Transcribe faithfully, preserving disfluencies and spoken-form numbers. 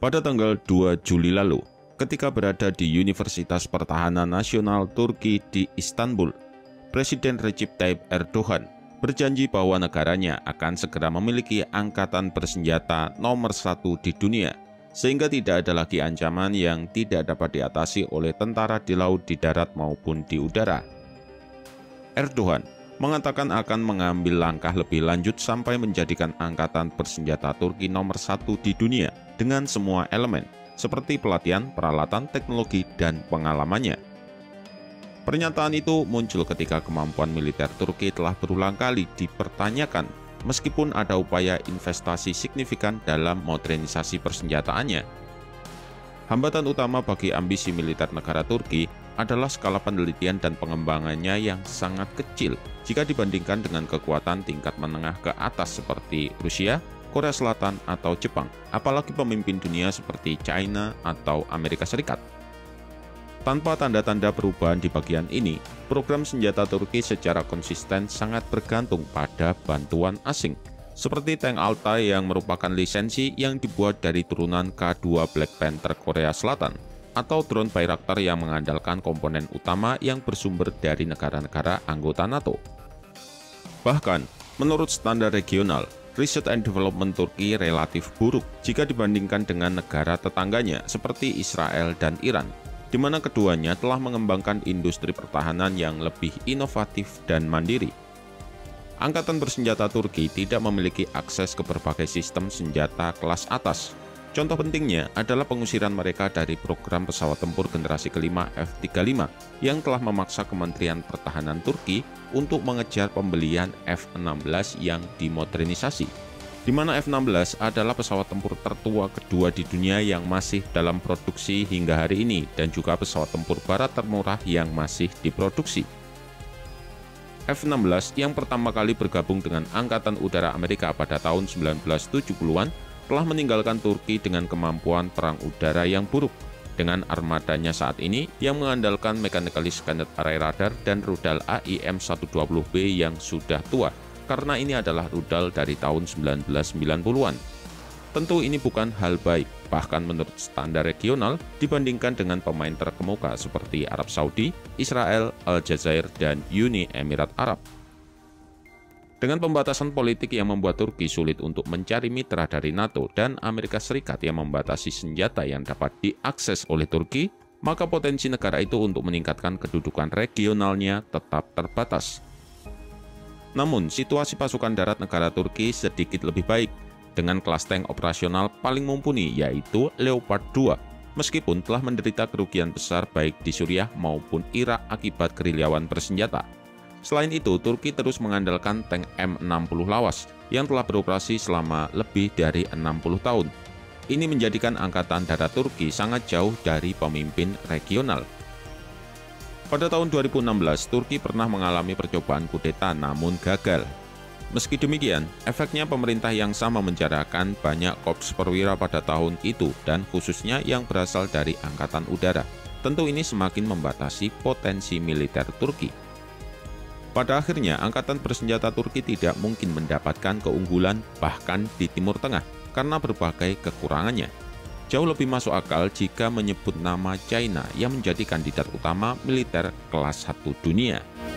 Pada tanggal dua Juli lalu, ketika berada di Universitas Pertahanan Nasional Turki di Istanbul, Presiden Recep Tayyip Erdogan berjanji bahwa negaranya akan segera memiliki angkatan bersenjata nomor satu di dunia, sehingga tidak ada lagi ancaman yang tidak dapat diatasi oleh tentara di laut, di darat, maupun di udara. Erdogan mengatakan akan mengambil langkah lebih lanjut sampai menjadikan angkatan bersenjata Turki nomor satu di dunia dengan semua elemen, seperti pelatihan, peralatan, teknologi, dan pengalamannya. Pernyataan itu muncul ketika kemampuan militer Turki telah berulang kali dipertanyakan, meskipun ada upaya investasi signifikan dalam modernisasi persenjataannya. Hambatan utama bagi ambisi militer negara Turki adalah skala penelitian dan pengembangannya yang sangat kecil jika dibandingkan dengan kekuatan tingkat menengah ke atas seperti Rusia, Korea Selatan, atau Jepang, apalagi pemimpin dunia seperti China atau Amerika Serikat. Tanpa tanda-tanda perubahan di bagian ini, program senjata Turki secara konsisten sangat bergantung pada bantuan asing, seperti tank Altai yang merupakan lisensi yang dibuat dari turunan K dua Black Panther Korea Selatan, atau drone Bayraktar yang mengandalkan komponen utama yang bersumber dari negara-negara anggota NATO. Bahkan, menurut standar regional, Research and Development Turki relatif buruk jika dibandingkan dengan negara tetangganya seperti Israel dan Iran, di mana keduanya telah mengembangkan industri pertahanan yang lebih inovatif dan mandiri. Angkatan bersenjata Turki tidak memiliki akses ke berbagai sistem senjata kelas atas. Contoh pentingnya adalah pengusiran mereka dari program pesawat tempur generasi kelima F tiga puluh lima yang telah memaksa Kementerian Pertahanan Turki untuk mengejar pembelian F enam belas yang dimodernisasi, di mana F enam belas adalah pesawat tempur tertua kedua di dunia yang masih dalam produksi hingga hari ini dan juga pesawat tempur barat termurah yang masih diproduksi. F enam belas yang pertama kali bergabung dengan Angkatan Udara Amerika pada tahun sembilan belas tujuh puluhan telah meninggalkan Turki dengan kemampuan perang udara yang buruk, dengan armadanya saat ini yang mengandalkan Mechanically Scanned Array Radar dan rudal A I M seratus dua puluh B yang sudah tua, karena ini adalah rudal dari tahun sembilan belas sembilan puluhan. Tentu ini bukan hal baik, bahkan menurut standar regional dibandingkan dengan pemain terkemuka seperti Arab Saudi, Israel, Aljazair, dan Uni Emirat Arab. Dengan pembatasan politik yang membuat Turki sulit untuk mencari mitra dari NATO dan Amerika Serikat yang membatasi senjata yang dapat diakses oleh Turki, maka potensi negara itu untuk meningkatkan kedudukan regionalnya tetap terbatas. Namun, situasi pasukan darat negara Turki sedikit lebih baik, dengan kelas tank operasional paling mumpuni yaitu Leopard dua, meskipun telah menderita kerugian besar baik di Suriah maupun Irak akibat gerilyawan bersenjata. Selain itu, Turki terus mengandalkan tank M enam puluh lawas yang telah beroperasi selama lebih dari enam puluh tahun. Ini menjadikan angkatan darat Turki sangat jauh dari pemimpin regional. Pada tahun dua ribu enam belas, Turki pernah mengalami percobaan kudeta namun gagal. Meski demikian, efeknya pemerintah yang sama menjarakan banyak korps perwira pada tahun itu dan khususnya yang berasal dari Angkatan Udara. Tentu ini semakin membatasi potensi militer Turki. Pada akhirnya, angkatan bersenjata Turki tidak mungkin mendapatkan keunggulan bahkan di Timur Tengah karena berbagai kekurangannya. Jauh lebih masuk akal jika menyebut nama China yang menjadi kandidat utama militer kelas satu dunia.